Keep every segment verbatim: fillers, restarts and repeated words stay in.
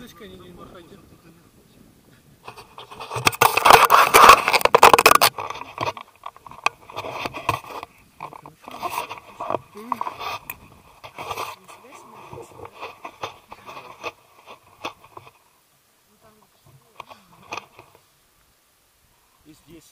Точка не, не находит. И здесь.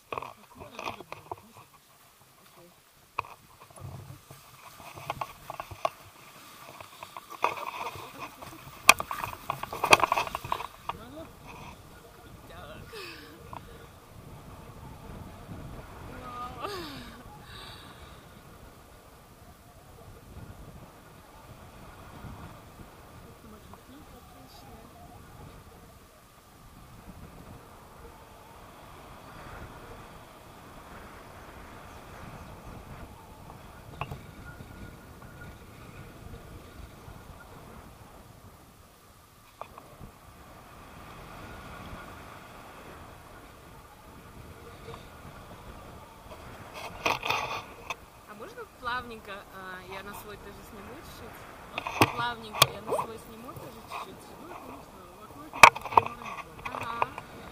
Плавненько а, я на свой тоже сниму чуть-чуть. Плавненько я на свой сниму тоже чуть-чуть. Ну, конечно, ага.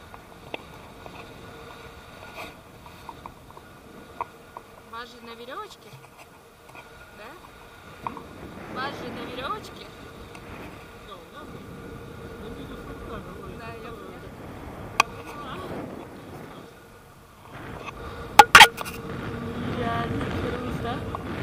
Вас же на веревочке? Да? Вас же на веревочке? Да, у нас не видно фонтана. Да, я поняла. Я не берусь, да?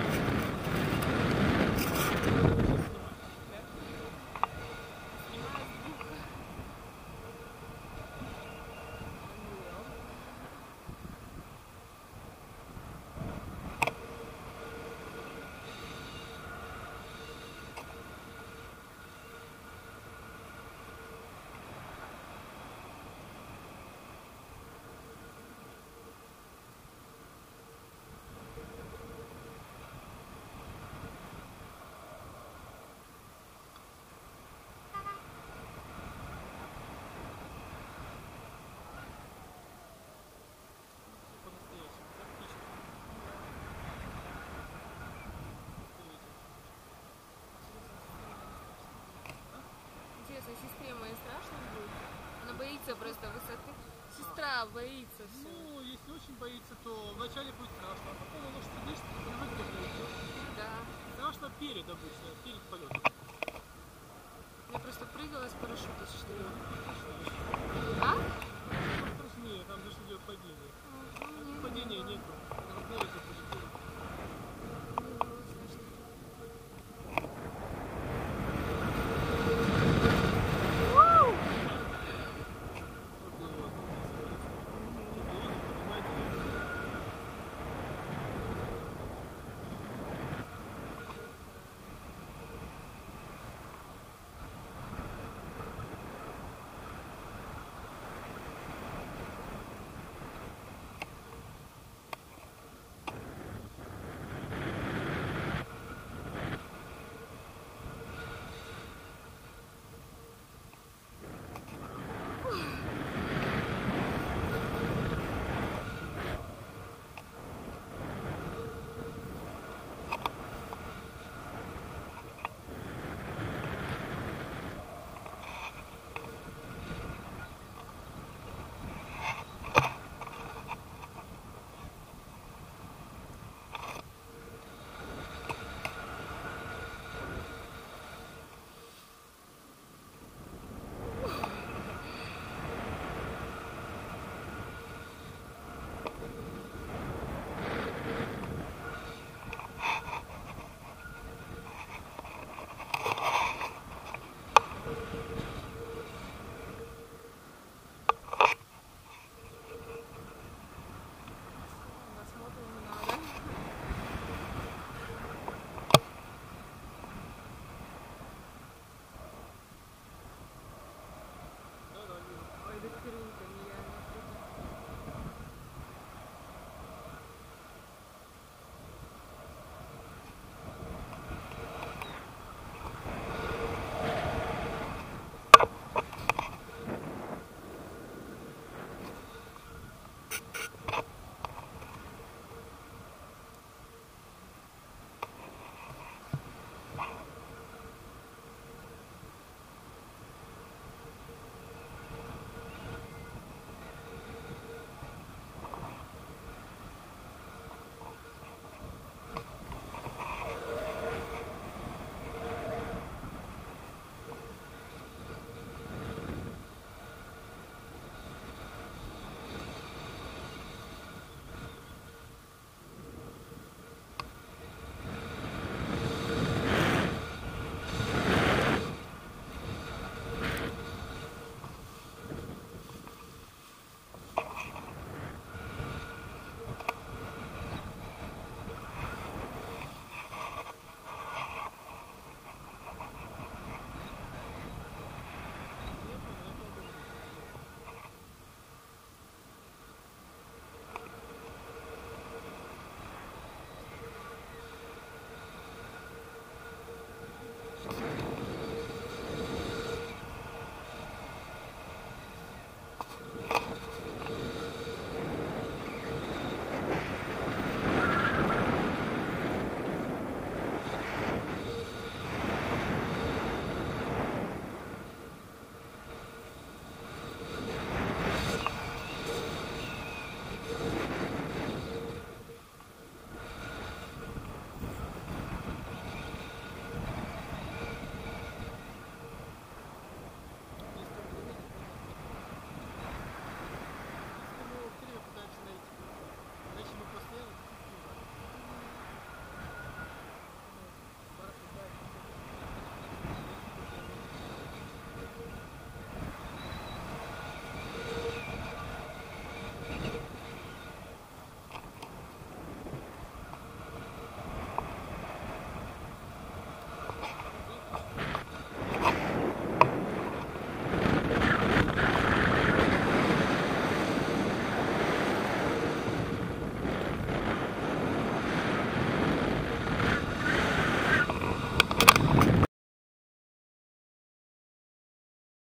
Интересно, сестре моей страшно будет? Она боится просто высоты. Сестра боится все. Ну, если очень боится, то вначале будет страшно, а потом она что садишься, то привык к этому. Да. Страшно перед обычно, перед полетом. Я просто прыгала с парашюта, что ли? А? А? Страшнее, там же идет падение. Угу. Падения нету.